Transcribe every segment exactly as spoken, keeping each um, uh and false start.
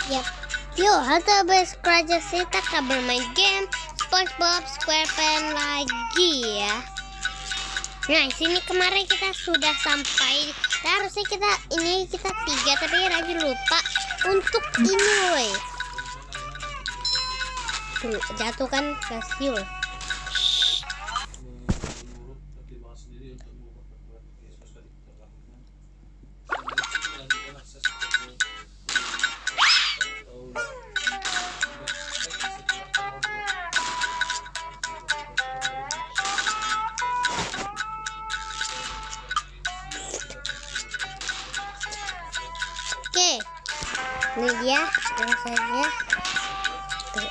Yap. Yo, halo Beskraja, kita akan bermain game SpongeBob SquarePants lagi ya. Nah, sini kemarin kita sudah sampai. Nah, harusnya kita ini kita tiga, tapi Raja lupa untuk ini, woi. Tuh, jatuh kan Kasiul. Oke, ini dia yang saja. Tuh.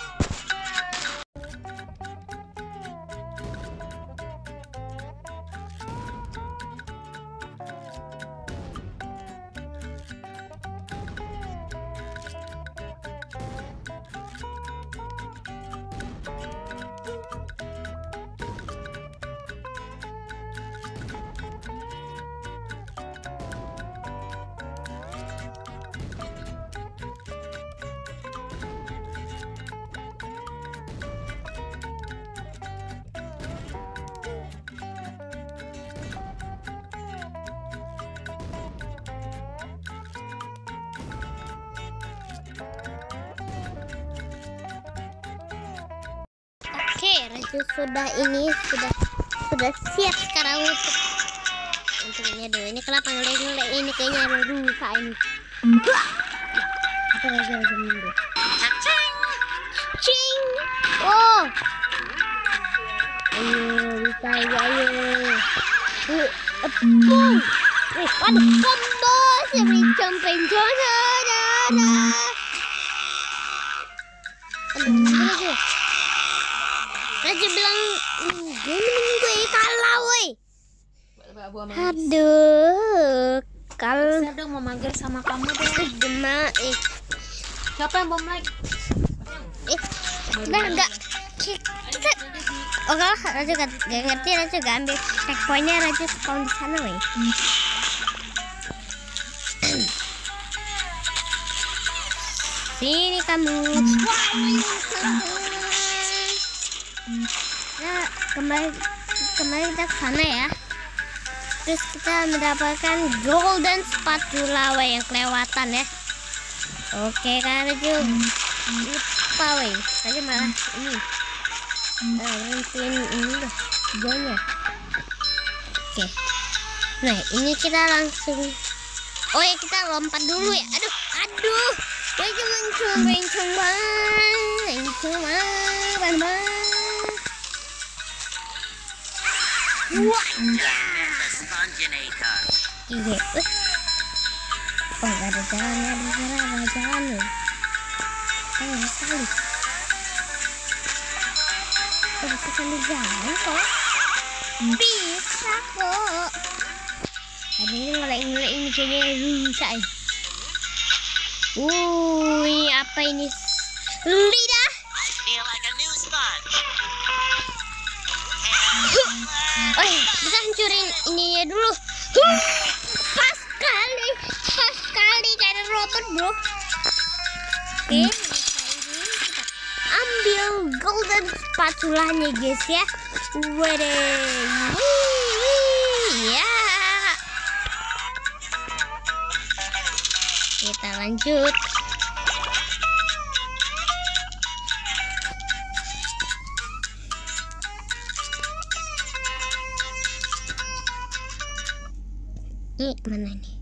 Oke, Raju sudah ini sudah sudah siap sekarang untuk untuk ini. Aduh, ini kenapa ngelek-ngelek ini, kayaknya ada rusa ini. Apa lagi Raju mundur? Cing. Oh. Ayo, bisa ayo. Ayo, boom. Wih, waduh, combo sebeli campaign zona. Aduh, Raju. Raja bilang gini gue kalah, woi. Aduh, kalau saya dong mau manggil sama kamu deh. Demam, eh, Siapa yang bom like? eh, enggak enggak. Kita, oh kalau Raja gak, gak ngerti, Raja gak ambil checkpointnya, Raja spawn di sana, woi. Sini kamu. Nah, kembali kembali kita ke sana ya. Terus kita mendapatkan golden spatula, weh, yang kelewatan ya. Oke, kan Raju lupa, weh. Raja malah ini uh, berhentiin ini deh videonya. Oke. Nah, ini kita langsung. Oh ya, kita lompat dulu ya. Aduh, aduh. Gue cuma cuma cuma cuma cuma wah, iya, oh gak ada jalan, gak ada jalan, gak ada jalan loh. Oh, bisa nih. Oh, bisa sambil jalan kok. Bisa kok. Ada ini ngelek-ngelek ini kayaknya rusak ya. Uh, ini apa ini? Lidah. Oh, bisa hancurin ininya dulu. Huh, pas sekali, pas sekali kayak robot, bro. Oke, okay. Kita ambil golden spatulanya, guys ya. Wede, ya. Kita lanjut. Ini mana nih?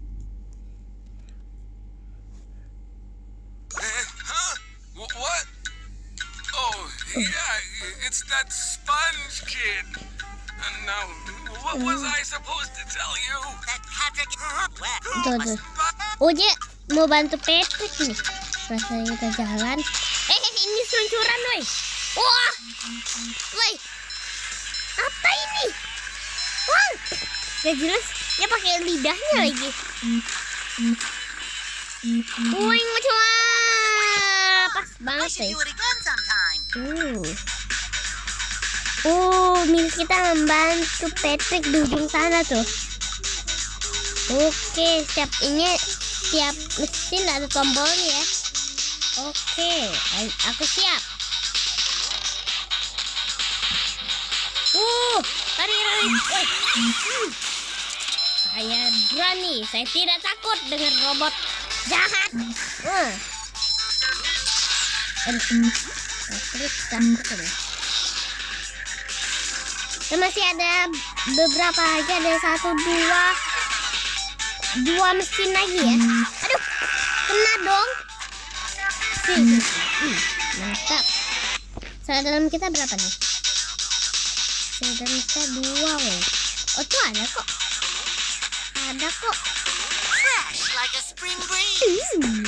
Uh, huh? What? Oh, yeah, it's that sponge kid. And now, what was I supposed to tell you? That Patrick. Tuh, tuh. Oh, dia mau bantu Patrick nih. Rasanya kita jalan. Eh, ini seluncuran, woi. Wah, woi. Apa ini? Wah, gak jelas. Dia pakai lidahnya lagi. Woi, macam pas banget sih. Uh. Oh, milik kita membantu Patrick di ujung sana tuh. Oke, setiap ini setiap mesin ada tombolnya ya. Oke, aku siap. Uh, lari, lari. Eh. Hmm. Saya berani, saya tidak takut dengan robot jahat. Uh. Aduh, Patrick takut ya. Dan masih ada beberapa lagi, ada satu, dua, dua mesin lagi ya. Aduh, kena dong. Sih, hmm, mantap. Sel dalam kita berapa nih? Sel dalam kita dua, weh. Oh tuh ada kok, ada kok. Fresh like a spring breeze. Hmm.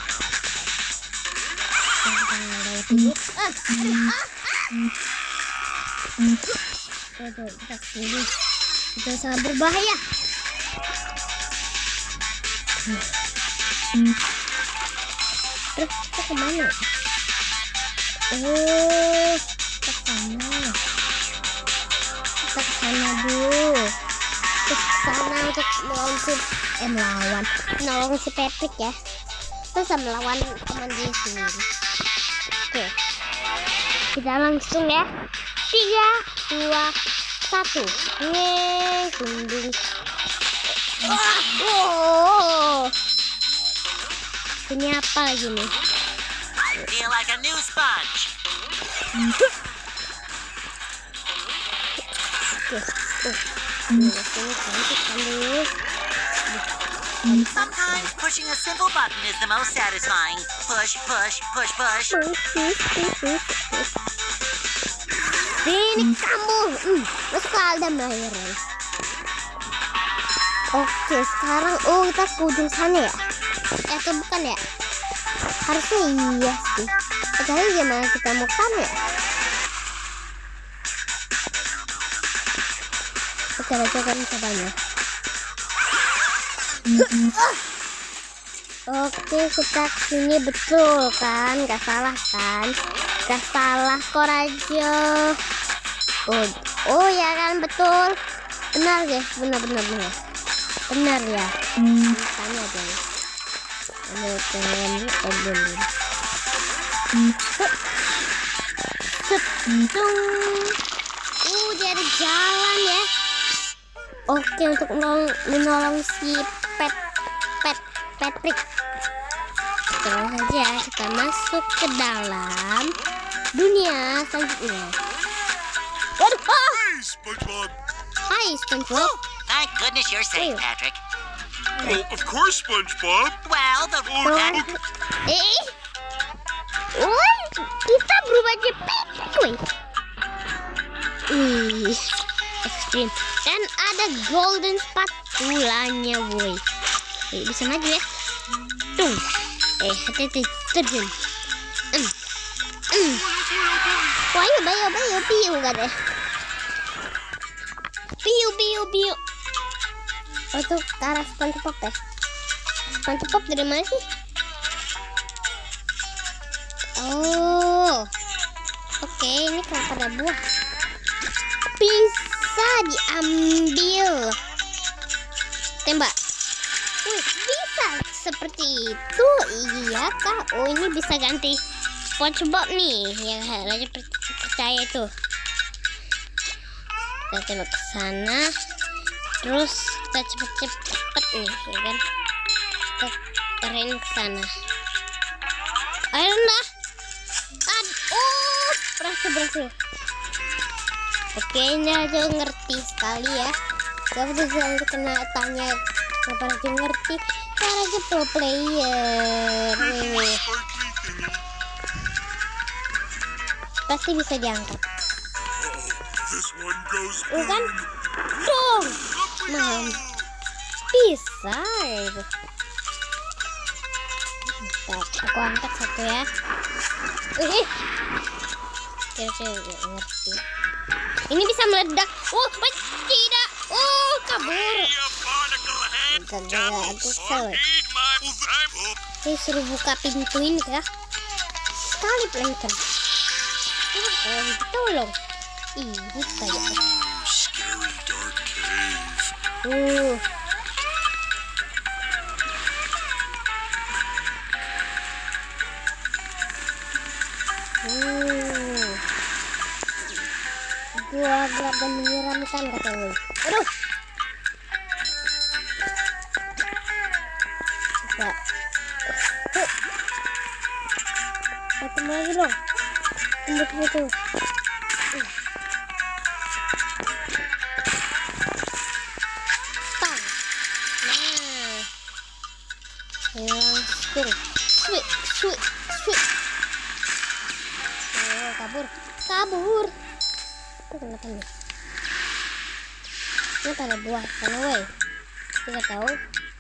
Ah, aduh, ah, ah. Aduh, kita sini. Itu sangat berbahaya. Hmm. Terus kita kemana? Oh, kita kesana. Kita kesana dulu. Terus kesana untuk melawan si, eh melawan, menolong si Patrick ya. Terus melawan teman dia sendiri. Oke, kita langsung ya. Tiga, dua, satu. Nih, kundung. Wah, wow. Ini apa lagi nih? I feel like a new sponge. Oke, tuh. Ini cantik kan dulu. Sometimes pushing a simple button is the most satisfying. Push, push, push, push. Sini kamu, hmm, masuk ke Alda Mahiran. Oke, sekarang oh kita ke ujung sana ya? Eh, itu bukan ya? Harusnya iya sih. Tapi gimana kita mau ke sana ya? Oke, coba kan cobanya. Oke, kita kesini betul kan? Gak salah kan? Gak salah kok Rajo. Oh, oh ya kan, betul. Benar guys, benar benar benar. Benar ya. Hmm. Tanya deh. Ada pengen oh belum. Setung. Uh, jadi jalan ya. Oke, untuk menolong, menolong si Pet Pet Patrick. Terus saja kita masuk ke dalam dunia selanjutnya. Waduh, ah! Hey, SpongeBob! Hai SpongeBob. Thank goodness you're safe, Wait. Patrick. Well, of course, SpongeBob. Well, the Oh, Patrick. Eh, woi, kita berubah jadi Patrick, woi. Ih, ekstrim. Dan ada golden spatulanya, woi. Eh, bisa maju ya? Tuh. Eh, hati-hati terjun. Hmm. Hmm. Wah, ayo, bayo, bayo, piu gak deh. Piu, piu, piu. Oh, tuh ke arah SpongeBob ya. SpongeBob dari mana sih? Oh. Oke, ini kenapa ada buah? Bisa diambil. Tembak. Wih, bisa seperti itu. Iya kah? Oh, ini bisa ganti SpongeBob nih. Ya, Raja percaya itu. Kita coba ke sana. Terus kita cepet-cepet nih, ya kan? Kita keren ke sana. Ayo lah. Ad oh, berhasil berhasil. Oke, ini aja ngerti sekali ya. Gak bisa jangan kena tanya kenapa aja ngerti. Cara aja pro player. Nih, pasti bisa diangkat. This one goes Bukan? Dong. Mam. Bisa gitu. Bentar, aku angkat satu ya. Ih. Kira-kira ngerti. Ini bisa meledak. Oh, tidak. Oh, kabur. Gagal aku sel. Saya suruh buka pintu ini ya. Sekali plankton. Oh, tolong. Ini kayak. Scary dark cave. Uh. gelap dan menyeramkan katanya. Aduh. Coba. Tuh. Ketemu lagi dong. Tembus gitu. Pang. Nah. Langsung. Sweet, sweet, sweet. Oh, kabur. Kabur. Itu kenapa nih? Ini ada buah sana woi. Tidak tahu.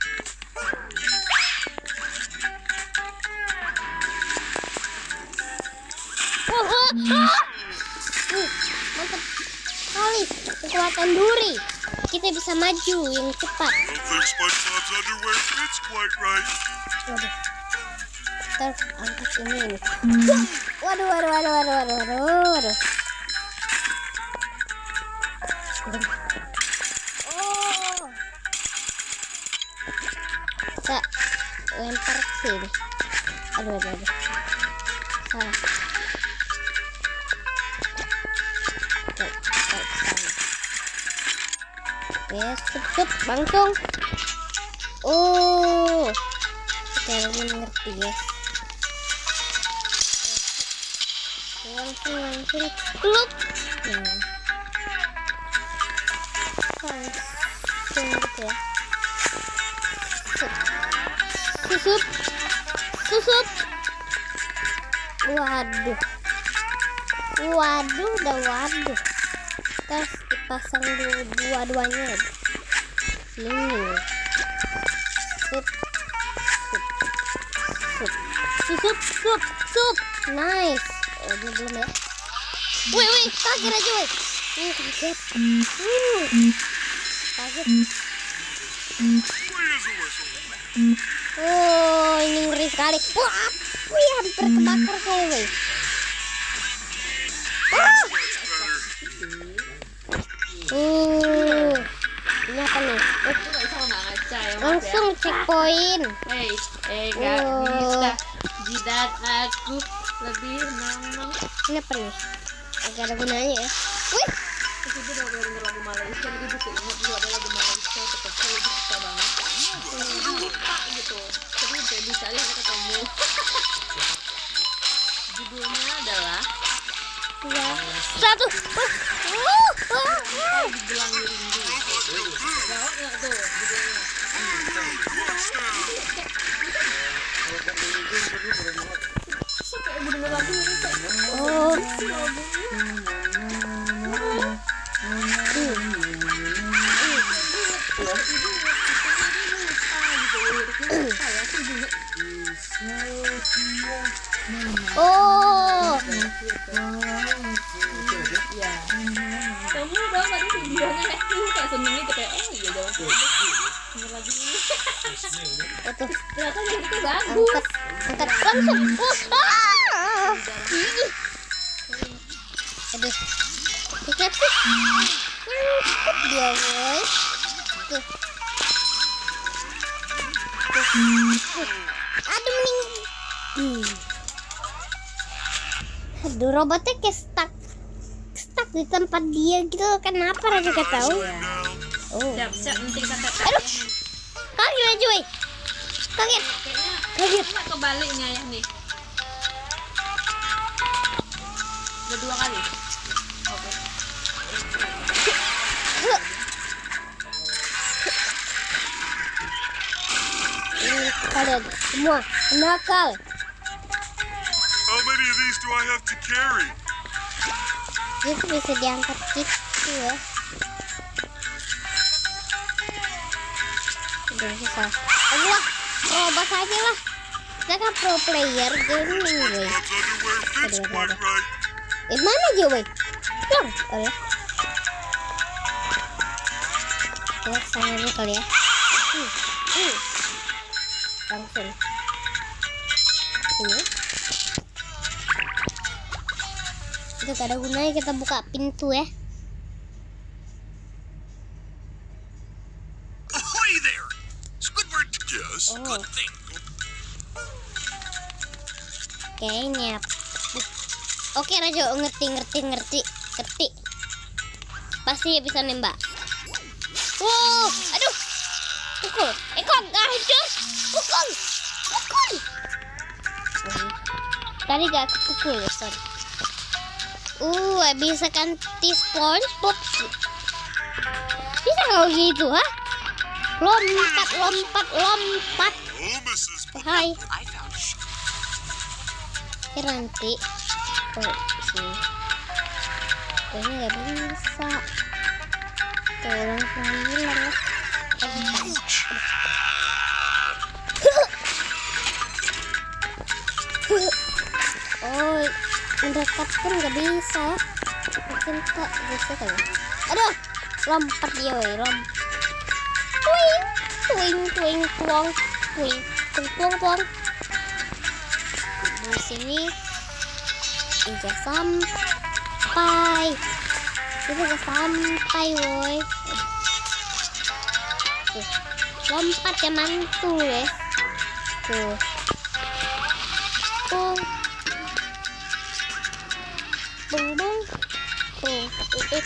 Oh, oh, oh. Uh, mantap sekali kekuatan duri. Kita bisa maju yang cepat. Don't think SpongeBob's underwear fits quite right. Waduh. Terus angkat ini nih. Waduh, waduh, waduh, waduh, waduh, waduh, waduh. Oh. Kita lempar ke sini. Aduh, aduh, aduh. Salah. Oke, kita ke sana. Yes, sup, sup, langsung. Oh. Kita lagi mengerti, guys. Langsung, langsung. Kluk. Nah. Langsung gitu ya. Susup. Susup. Waduh. Waduh, udah waduh. Terus dipasang dulu dua-duanya. Sini. Sup. Sup. Sup. Susup, sup, sup. Nice. Oh, ini belum ya. Wih, wih, kaget aja, wih. Wih, kaget. Uh. Kaget. Oh, ini ngeri sekali. Wah, wih, hampir kebakar saya, wih. Ah. Uh, ini apa nih? Oh, langsung checkpoint. Hei, eh gak Oh. bisa. Jidat aku lebih nong-nong. Ini apa nih? Agak ada gunanya ya. Wih, Terus itu udah denger lagu Malaysia, jadi bisa ingat juga ada lagu Malaysia kecil lebih suka banget. Lupa gitu. Tapi udah dicari ada ketemu. Judulnya adalah dua, satu. Wah, uh, wah, wah. Digelangi Rindu. Jawab nggak tuh judulnya? Sampai ibu denger lagu ini kayak Oh, oh. ya. Kamu udah tadi videonya acting kayak seneng gitu kayak oh iya jangan denger lagu ini. Itu Ternyata yang itu bagus. angkat, angkat langsung. Uh, ah. Ih. Aduh, lihat sih. Mantap dia, boy. Tuh. Tuh. Aduh, mending. Hmm. Aduh, robotnya kayak stuck stuck di tempat dia gitu. Kenapa Raja gak tahu? Oh, Siap, siap nanti kita tes. aduh, kaget aja, woy. Kaget, Kayaknya kaget. cuma kebaliknya ya nih. Udah dua kali. Oke. Ini kalian semua nakal. How many of these do I have to carry? Itu bisa diangkat gitu ya. Udah susah. Allah, robot aja lah. Kita kan pro player gaming, weh. Bob's underwear fits Aduh, quite aduh. right. Eh, mana aja, weh? Dong, oh ya. Kita kesana dulu kali ya. Hmm, hmm. Langsung. Sini. Itu gak ada gunanya kita buka pintu ya. Ahoy there! Squidward! Yes? Oh. Good thing. Kayaknya. Oke, Rajo, ngerti, ngerti, ngerti, ngerti. pasti bisa nembak. Wow, aduh, pukul, eh kok gak hancur, pukul, pukul. Oh, tadi gak pukul, sorry. Uh, bisa ganti SpongeBob sih. Bisa nggak gitu, ha? Lompat, lompat, lompat. Oh, Missus Hai. I found sh- Ya nanti. Oh, sini. Kayaknya nggak bisa. Tuh, langsung hilang ya. Eh, bisa. Oh, mendekat pun nggak bisa. Mungkin tak bisa kali. Aduh, lompat dia, weh, lompat. Twing, twing, twing, tuang, twing, twing, tuang, tuang. Di sini injak sampai. Kita udah sampai, woi. Tuh, lompat ya mantul, weh. Tuh. Tuh. Bung bung. Tuh, uh, uh.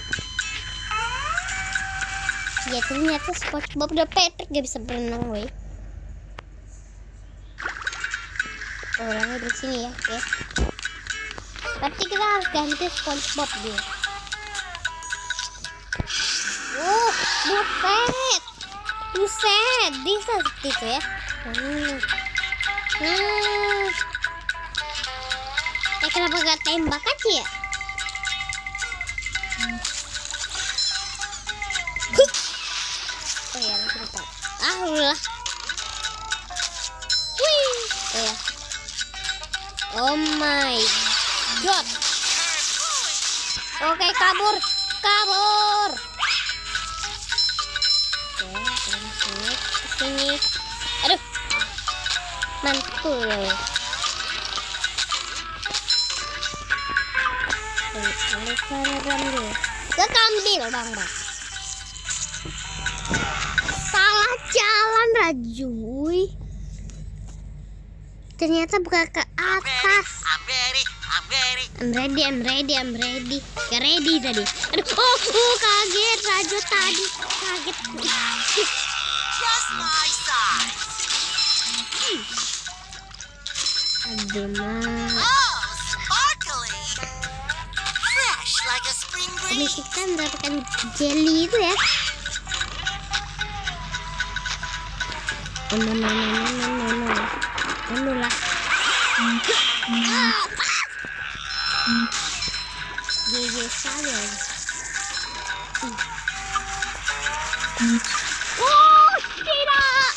Ya ternyata SpongeBob udah Patrick gak bisa berenang, woi. Orangnya di sini ya, oke. Tapi kita harus ganti SpongeBob dulu. Oh, buset, buset, bisa seperti itu ya. Hmm. Nah, eh kenapa gak tembak aja ya? Huh. Oh ya, lupa. Ah, udah. Wih, oh ya. Oh my god. Oke, kabur, kabur. Oke, sini, sini. Aduh, mantul. Kita ambil bang bang. Salah jalan Rajuy. Ternyata bukan ke atas. I'm ready, I'm ready. I'm ready, I'm ready, I'm ready. Gak ready tadi. Aduh, oh, oh kaget Raju tadi. Kaget. Just my size. Aduh, nah. Oh, sparkly. Fresh like a spring Ini breeze. kita mendapatkan jelly itu ya. Oh, no, no, no, no, no, no, no. Anu lah. G G saja. Oh, tidak.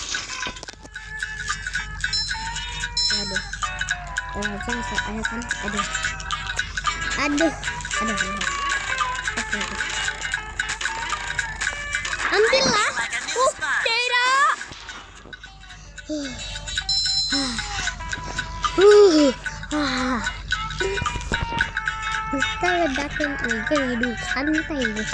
Aduh. Oh, langsung bisa ada kan? Aduh. Aduh. Aduh. Aduh. Oke, oke. Ambillah. Like a new Oh, sponge. tidak. Uh, ah. Kita ledakin aja hidup santai deh.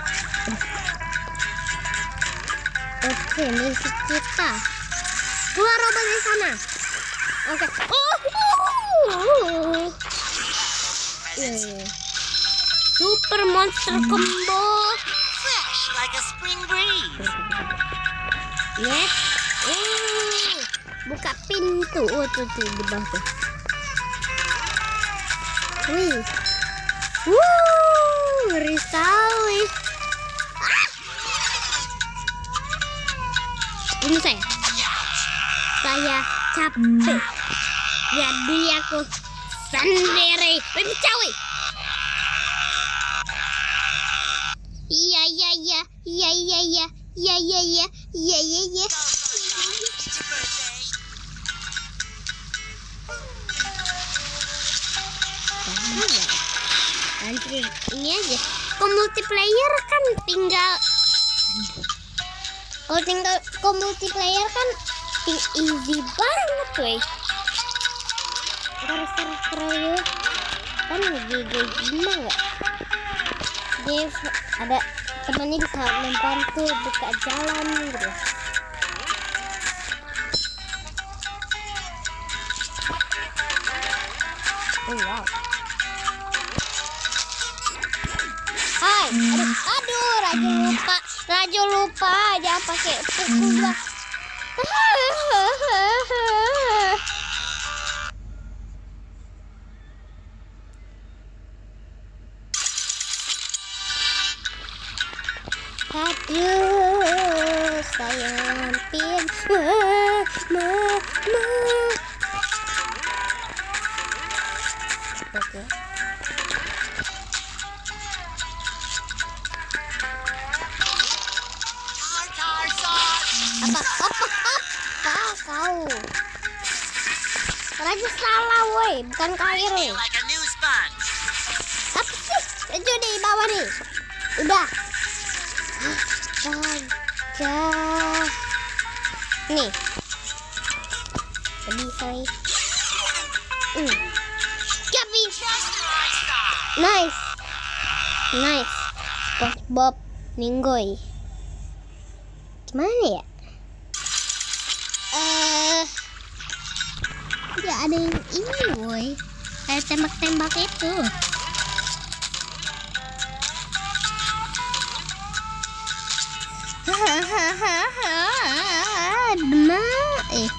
Oke, misi kita keluar robot dari sana. Oke. Oh, uh. Iya, iya. Super monster combo. Fresh like a spring breeze. Yes. Uh. Buka pintu. Oh, tuh, tuh di bawah tuh. Wih. Wuh, ngeri sekali. Ah. Ini saya. Saya capek. Jadi aku sendiri. Bencawi. Iya, iya, iya. Iya, iya, iya. Iya, iya, iya. Iya, iya, iya. It's your birthday. Nanti ini aja. Kalau multiplayer kan tinggal. Kalau tinggal kalau multiplayer kan ting easy banget, weh. Harus server kan G G gimana nggak? Dia ada temannya bisa membantu buka jalan gitu. Oh wow. Hai, aduh, pakai pukul dua. Aduh, saya hampir ma, ma. Oke. Apa? Apa? Apa kau? Raja salah, woi, bukan kair, woi. Like a new sponge. Apa sih? Raja di bawah nih. Udah. Astaga. Nih. Lebih sorry. Hmm. Tapi. Nice. Nice. SpongeBob Ninggoy. Gimana ya? Eh, ya ada yang ini, woi. Kayak tembak-tembak itu. Dema, eh,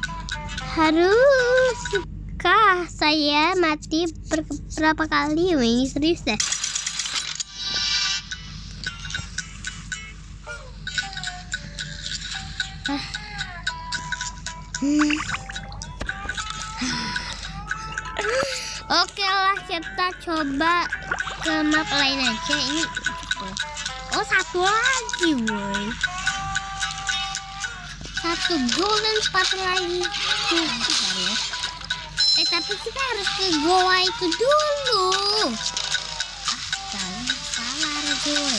haruskah saya mati ber berapa kali? Wih, serius deh. Hmm. Oke lah, kita coba ke map lain aja. Ini oh satu lagi, woi. Satu golden sepatu lagi. Tuh, bentar ya. Eh tapi kita harus ke goa itu dulu. Ah, salah, salah aja, woi.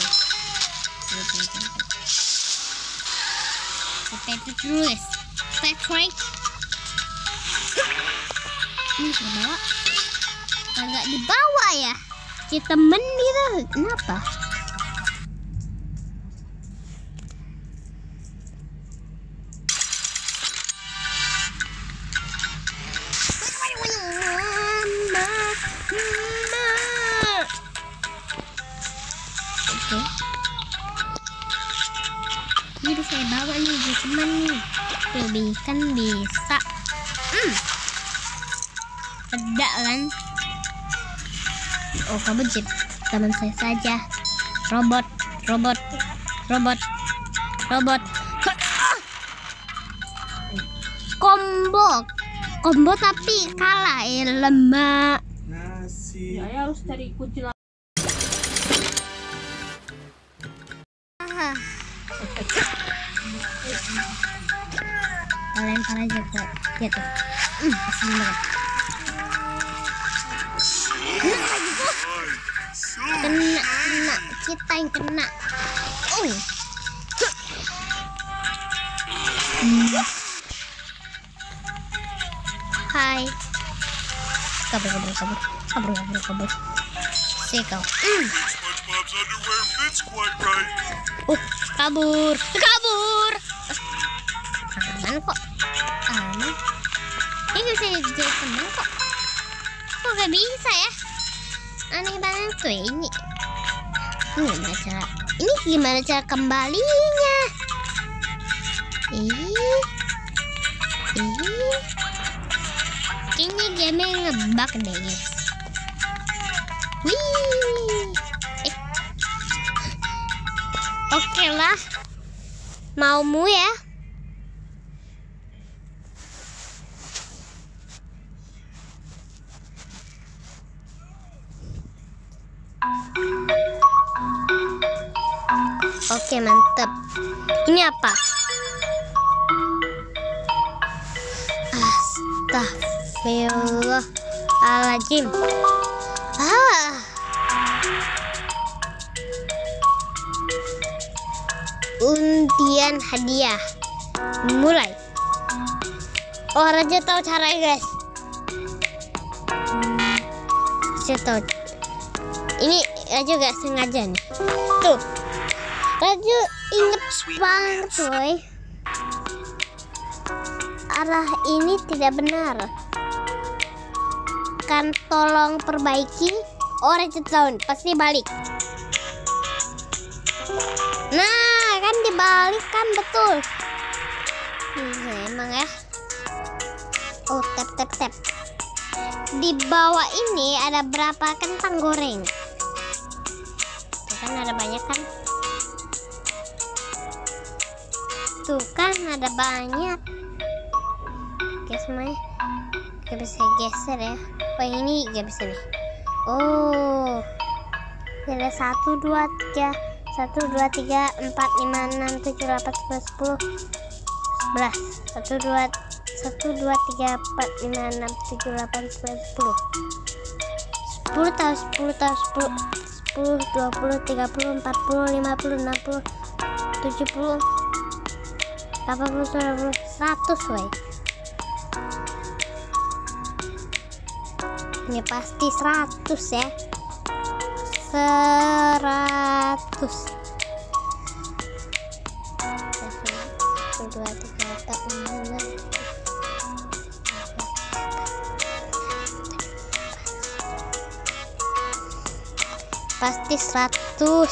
Patrick terus. Patrick. Ini dibawa. Agak dibawa ya. Kita temen gitu. Kenapa? Oke. Ini bisa saya bawa nih di teman nih. Lebih kan bisa. Hmm. Ada kan? Oh, kamu jeep teman saya saja. Robot, robot, robot, robot. Combo, combo tapi kalah ya, lemah. Ya, ya harus cari kunci lagi. Lempar aja ke gitu. Hmm, kesini banget. Kena, kena, kita yang kena. Oi. Hmm. Hai. Kabur, kabur, kabur, kabur, kabur, kabur. Si kau. Hmm. SpongeBob's underwear fits quite right. Uh, kabur, kabur. Aman kok, aman. Ini bisa jadi teman kok. Kok gak bisa ya? Aneh banget tuh ini. Ini gimana cara? Ini gimana cara kembalinya? Ih, ih. Ini game yang ngebug deh guys. Wih. Eh. Oke lah. Maumu ya? Oke, mantep. Ini apa? Astagfirullahaladzim. Ah. Undian hadiah. Mulai. Oh, Raja tahu caranya, guys. Saya tahu. Ini Raja gak sengaja nih. Tuh. Raja inget banget, boy. Arah ini tidak benar. Kan tolong perbaiki. Oh, Raja tahu, pasti balik. Nah, kan dibalik kan kan betul. Bisa emang ya. Oh, tap tap tap. Di bawah ini ada berapa kentang goreng? Tuh kan ada banyak kan? Tuh kan ada banyak. Oke semuanya. Gak bisa geser ya. Oh yang ini gak bisa nih. Oh, ada satu dua tiga satu dua tiga empat lima enam tujuh delapan sembilan sepuluh sebelas satu dua satu dua tiga empat lima enam tujuh delapan sembilan sepuluh sepuluh tahu sepuluh tahu sepuluh sepuluh dua puluh tiga puluh empat puluh lima puluh enam puluh tujuh puluh delapan puluh sembilan puluh seratus woy. Ini pasti seratus ya. Seratus. Satu, dua, tiga, empat, lima, enam. Pasti seratus.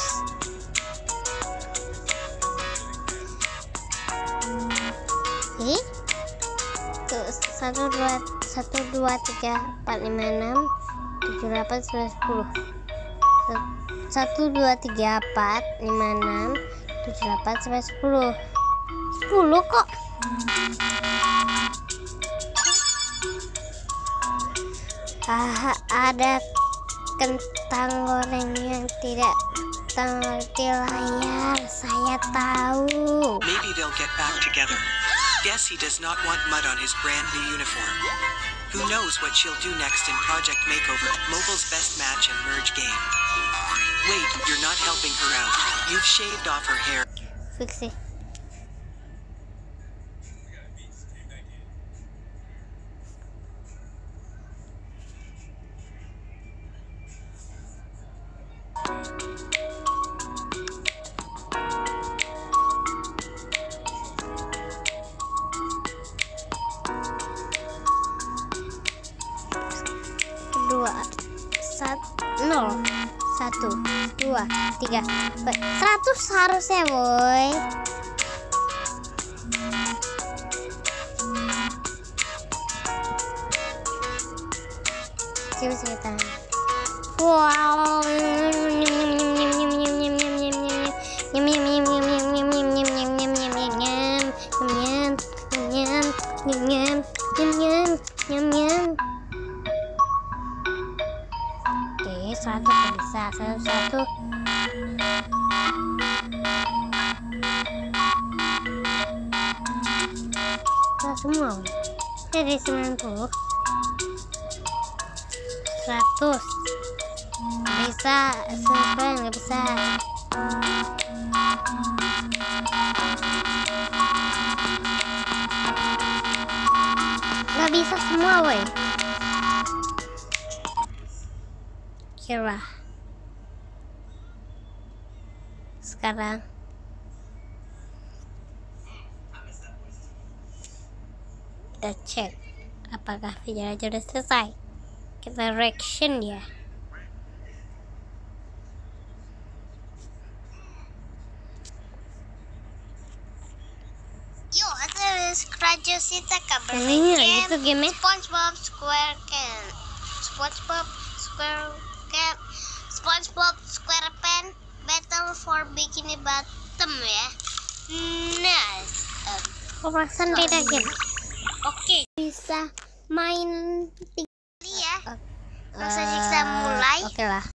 Ini tuh satu dua satu dua tiga empat lima enam tujuh delapan sembilan sepuluh satu dua tiga empat lima enam tujuh delapan sembilan sepuluh sepuluh kok. Ah, ada kentang goreng yang tidak tahu di layar. Saya tahu. Maybe they'll get back together. Guess he does not want mud on his brand new uniform. Who knows what she'll do next in Project Makeover, mobile's best match and merge game. Wait, you're not helping her out. You've shaved off her hair. Fix it. Dua, satu, nol, satu, dua, tiga, empat, seratus harusnya boy. Coba saya tahan. Wow. Oke, satu bisa, satu satu. Nah, semua dari sembilan puluh seratus bisa, sembilan nggak bisa. Nggak bisa semua woi. Kira sekarang kita cek apakah video aja udah selesai. Kita reaction ya. Yo, это Крачосица Ini ya itu game SpongeBob SquarePants. SpongeBob SquarePants. SpongeBob SquarePants Battle for Bikini Bottom ya. Nice. Oh, perasaan beda game. Oke, Bisa main tiga ya. Eh, Langsung kita mulai. Oke lah.